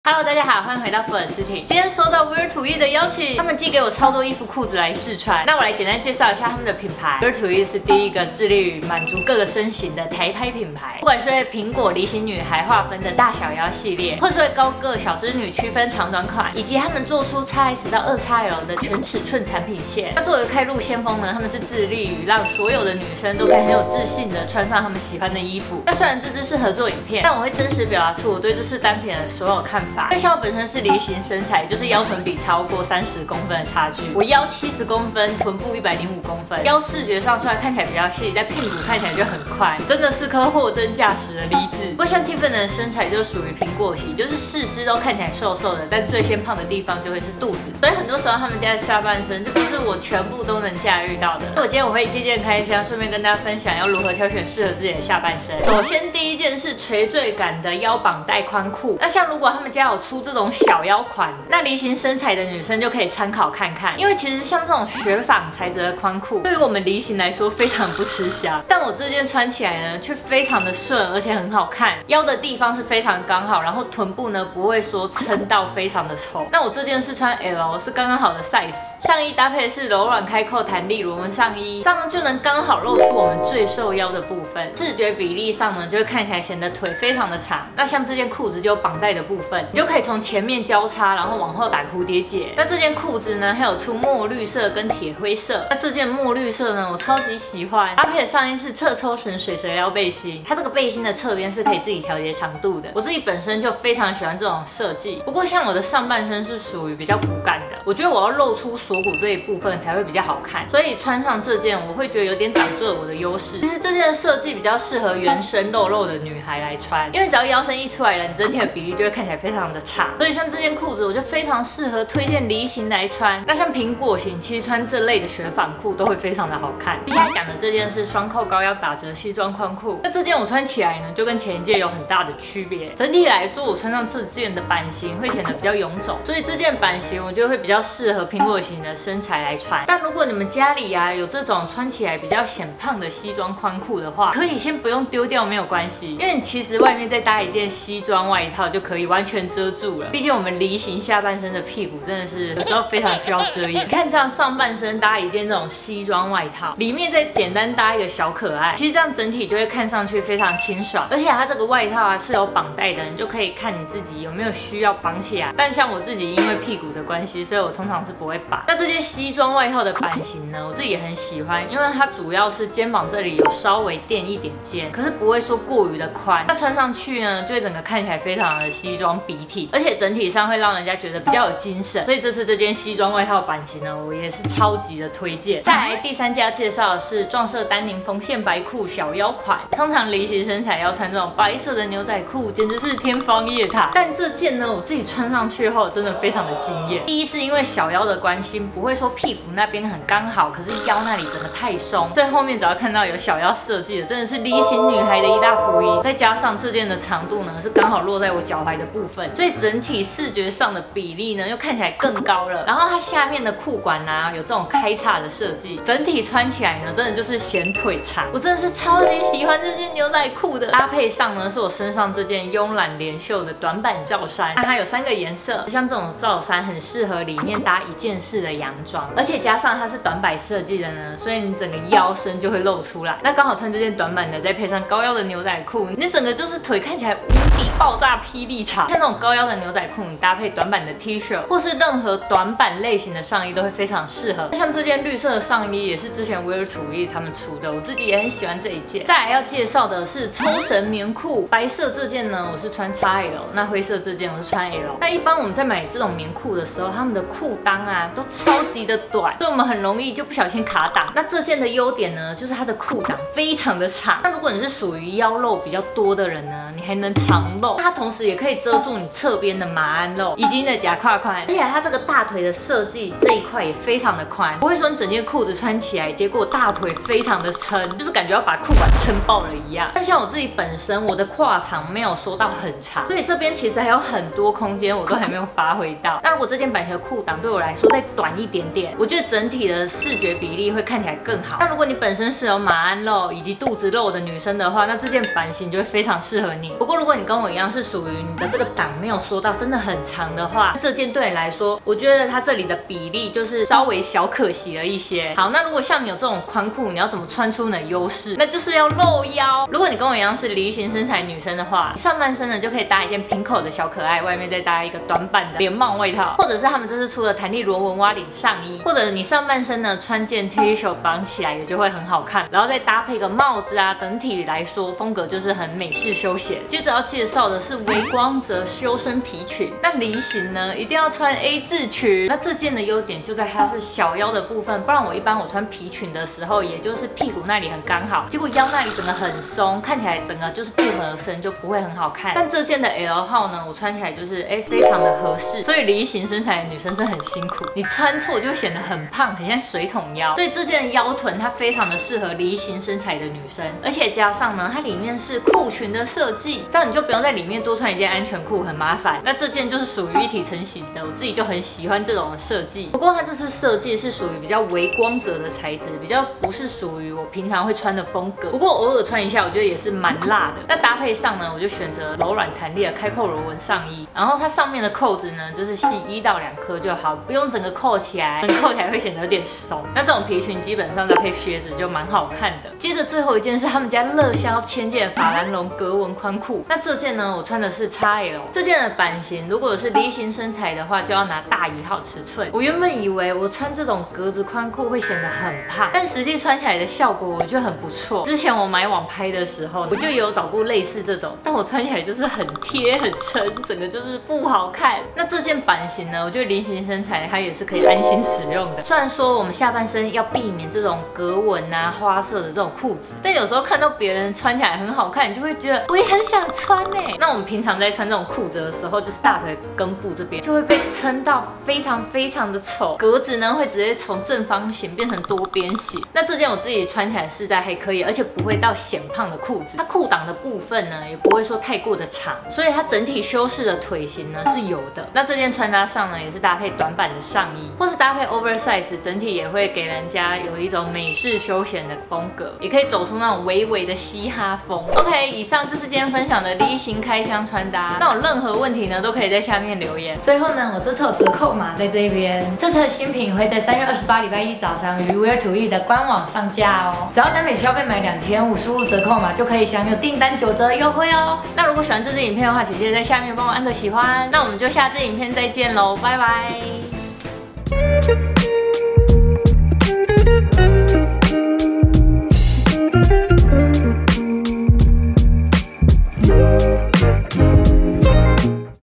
Hello， 大家好，欢迎回到福尔斯汀。今天收到威尔土艺的邀请，他们寄给我超多衣服、裤子来试穿。那我来简单介绍一下他们的品牌。威尔土艺是第一个致力于满足各个身形的台拍品牌，不管是为苹果梨形女孩划分的大小腰系列，或是为高个小织女区分长短款，以及他们做出 XS 到2XL 的全尺寸产品线。那作为开路先锋呢，他们是致力于让所有的女生都可以很有自信的穿上他们喜欢的衣服。那虽然这支是合作影片，但我会真实表达出我对这次单品的所有看法。因为像我本身是梨形身材，就是腰臀比超过30公分的差距。我腰70公分，臀部105公分，腰视觉上出来看起来比较细，但屁股看起来就很宽，真的是颗货真价实的梨子。不过像 Tiffany 的身材就属于苹果型，就是四肢都看起来瘦瘦的，但最先胖的地方就会是肚子。所以很多时候他们家的下半身就不是我全部都能驾驭到的。所以今天我会渐渐开箱，顺便跟大家分享要如何挑选适合自己的下半身。首先第一件是垂坠感的腰绑带宽裤。那像如果他们家有出这种小腰款的，那梨形身材的女生就可以参考看看。因为其实像这种雪纺材质的宽裤，对于我们梨形来说非常不吃香。但我这件穿起来呢，却非常的顺，而且很好看。腰的地方是非常刚好，然后臀部呢不会说撑到非常的丑。那我这件是穿 L， 是刚刚好的 size。上衣搭配的是柔软开扣弹力螺纹上衣，这样就能刚好露出我们最瘦腰的部分。视觉比例上呢，就会看起来显得腿非常的长。那像这件裤子就有绑带的部分，你就可以从前面交叉，然后往后打蝴蝶结。那这件裤子呢，还有出墨绿色跟铁灰色。那这件墨绿色呢，我超级喜欢。搭配的上衣是侧抽绳水蛇腰背心，它这个背心的侧边是可以自己调节长度的。我自己本身就非常喜欢这种设计。不过像我的上半身是属于比较骨感的，我觉得我要露出锁骨这一部分才会比较好看，所以穿上这件我会觉得有点挡住了我的优势。其实这件的设计比较适合原身肉肉的女孩来穿，因为只要腰身一出来了，你整体的比例就会看起来非常的差。所以像这件裤子我就非常适合推荐梨形来穿。那像苹果型，其实穿这类的雪纺裤都会非常的好看。接下来讲的这件是双扣高腰打折西装宽裤。那这件我穿起来呢，就跟前一件有很大的区别。整体来说，我穿上这件的版型会显得比较臃肿，所以这件版型我觉得会比较适合苹果型的身材来穿。但如果你们家里啊有这种穿起来比较显胖的西装宽裤的话，可以先不用丢掉，没有关系，因为你其实外面再搭一件西装外套就可以完全遮住了。毕竟我们梨形下半身的屁股真的是有时候非常需要遮掩。你看这样上半身搭一件这种西装外套，里面再简单搭一个小可爱，其实这样整体就会看上去非常清爽。而且它这个外套啊是有绑带的，你就可以看你自己有没有需要绑起来。但像我自己因为屁股的关系，所以我通常是不会绑。那这件西装外套的版型呢，我自己也很喜欢，因为它主要是肩膀这里有稍微垫一点肩，可是不会说过于的宽。它穿上去呢，就会整个看起来非常的西装笔挺，而且整体上会让人家觉得比较有精神。所以这次这件西装外套版型呢，我也是超级的推荐。再来第三件介绍的是撞色丹宁缝线白裤小腰款。通常梨形身材要穿这种白色的牛仔裤，简直是天方夜谭。但这件呢，我自己穿上去后真的非常的惊艳。第一是因为小腰的关系，不会说屁股那边很刚好，可是腰那里真的太松。所以后面只要看到有小腰设计的，真的是梨形女孩的一大福音。再加上这件的长度呢，是刚好落在我脚踝的部分，所以整体视觉上的比例呢，又看起来更高了。然后它下面的裤管啊，有这种开叉的设计，整体穿起来呢，真的就是显腿长。我真的是超级喜欢这件牛仔裤的。搭配上呢，是我身上这件慵懒连袖的短版罩衫，那它有3个颜色。像这种罩衫很适合里面搭一件式的洋装，而且加上它是短版设计的呢，所以你整个腰身就会露出来。那刚好穿这件短版的，再配上高腰的牛仔裤，你整个就是腿看起来无敌爆炸霹雳长。像这种高腰的牛仔裤，你搭配短版的 T 恤或是任何短版类型的上衣都会非常适合。像这件绿色的上衣也是之前威尔土艺他们出的，我自己也很喜欢这一件。再来要介绍的是抽绳棉裤，白色这件呢我是穿 XL， 那灰色这件我是穿 L。那一般我们在买这种棉裤的时候，他们的裤裆啊都超级的短，所以我们很容易就不小心卡档。那这件的优点呢，就是它的裤裆非常的长。那如果你是属于腰肉比较多的人呢，你还能长露，它同时也可以遮住你侧边的马鞍肉以及你的假胯宽。而且它这个大腿的设计这一块也非常的宽，不会说你整件裤子穿起来，结果大腿非常的撑，就是感觉要把裤管撑爆了一样。但像我自己本身，我的胯长没有说到很长，所以这边其实还有很多空间，我都还没有发挥到。那如果这件版型的裤裆对我来说再短一点点，我觉得整体的视觉比例会看起来更好。那如果你本身是有马鞍肉以及肚子肉的女生的话，那这件版型就会非常适合你。不过如果你跟我一样是属于你的这个裆没有说到真的很长的话，这件对你来说，我觉得它这里的比例就是稍微小可惜了一些。好，那如果像你有这种宽裤，你要怎么穿出你的优势？那就是要露腰。如果你跟我一样是梨形身材女生的话，上半身呢就可以搭一件平口的小可爱，外面再搭一个短版的连帽外套，或者是他们这次出的弹力螺纹挖领上衣，或者你上半身呢穿件 T 恤绑起来也就会很好看，然后再搭配个帽子啊，整体来说风格就是很美式休闲。接着要介绍的是微光泽修身皮裙，那梨形呢一定要穿 A 字裙。那这件的优点就在它是小腰的部分，不然我一般我穿皮裙的时候，也就是屁股那里很刚好，结果腰那里整个很松，看起来整个就是不合身，就不会很好看。但这件的 L 号呢，我穿起来就是非常的合适，所以梨形身材的女生真的很辛苦，你穿错就会显得很胖，很像水桶腰。所以这件腰臀它非常的适合梨形身材的女生，而且加上呢，它里面是裤裙的设计，这样你就不用在里面多穿一件安全裤，很麻烦。那这件就是属于一体成型的，我自己就很喜欢这种设计。不过它这次设计是属于比较微光泽的材质，比较不是属于我平常会穿的风格。不过偶尔穿一下，我觉得也是蛮辣的。那搭配上呢，我就选择柔软弹力的开扣螺纹上衣，然后它上面的扣子呢，就是系1到2颗就好，不用整个扣起来，扣起来会显得有点松。那这种皮裙基本上搭配靴子就蛮好看的。接着最后一件是他们家热销千件的法兰绒格纹宽裤，那这件呢，我穿的是 XL， 这件的版型如果是梨形身材的话，就要拿大1号尺寸。我原本以为我穿这种格子宽裤会显得很胖，但实际穿起来的效果我觉得很不错。之前我买网拍的时候，我就有找过类似这种，但我穿起来就是很贴很撑，整个就是不好看。那这件版型呢，我觉得梨形身材它也是可以安心使用的。虽然说我们下半身要避免这种格纹啊、花色的这种裤子，但有时候看到别人穿起来很好看，你就会觉得我也很想穿欸。那我们平常在穿这种裤子的时候，就是大腿根部这边就会被撑到非常的丑，格子呢会直接从正方形变成多边形。那这件我自己穿起来实在还可以，而且不会到显胖的裤子。它裤裆的部分呢也不会说太过的长，所以它整体修饰的腿型呢是有的。那这件穿搭上呢也是搭配短版的上衣，或是搭配 oversize， 整体也会给人家有一种美式休闲的风格，也可以走出那种微微的嘻哈风。OK， 以上就是今天分享的梨形开箱穿搭。那有任何问题呢都可以在下面留言。最后呢，我这次有折扣码在这边，这次的新品会在3月28礼拜一早上于 Wear to Eat 的官网上架哦。只要单笔消费满2500，输入折扣码就可以享有订单9折优惠哦。那如果喜欢这支影片的话，请记得在下面帮我按个喜欢。那我们就下支影片再见喽，拜拜。